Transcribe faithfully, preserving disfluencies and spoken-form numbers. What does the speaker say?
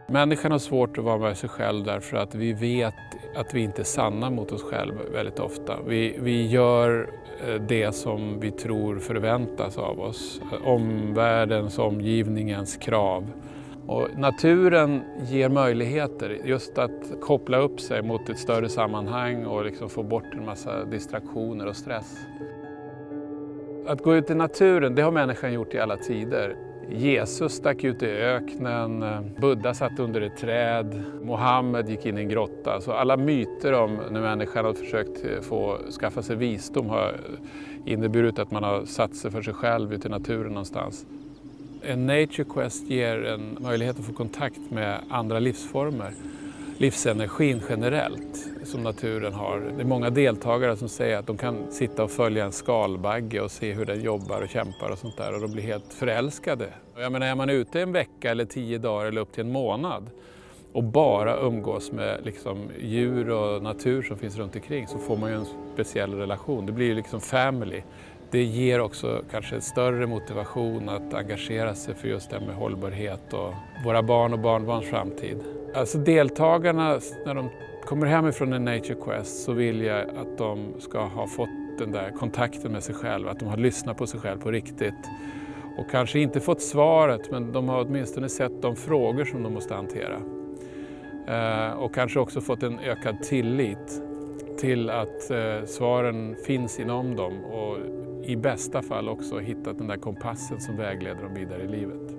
Människan har svårt att vara med sig själv därför att vi vet att vi inte är sanna mot oss själva väldigt ofta. Vi, vi gör det som vi tror förväntas av oss, omvärldens, omgivningens krav. Och naturen ger möjligheter just att koppla upp sig mot ett större sammanhang och liksom få bort en massa distraktioner och stress. Att gå ut i naturen, det har människan gjort i alla tider. Jesus stack ut i öknen, Buddha satt under ett träd, Mohammed gick in i en grotta. Så alla myter om när människan har försökt få skaffa sig visdom har inneburit att man har satt sig för sig själv ute i naturen någonstans. En Nature Quest ger en möjlighet att få kontakt med andra livsformer. Livsenergin generellt som naturen har. Det är många deltagare som säger att de kan sitta och följa en skalbagge och se hur den jobbar och kämpar och sånt där och de blir helt förälskade. Jag menar, är man ute en vecka eller tio dagar eller upp till en månad och bara umgås med liksom djur och natur som finns runt omkring så får man ju en speciell relation. Det blir ju liksom family. Det ger också kanske en större motivation att engagera sig för just det med hållbarhet och våra barn och barnbarns framtid. Alltså deltagarna, när de kommer hemifrån en Nature Quest så vill jag att de ska ha fått den där kontakten med sig själva, att de har lyssnat på sig själv på riktigt. Och kanske inte fått svaret, men de har åtminstone sett de frågor som de måste hantera. Och kanske också fått en ökad tillit till att svaren finns inom dem och i bästa fall också hittat den där kompassen som vägleder dem vidare i livet.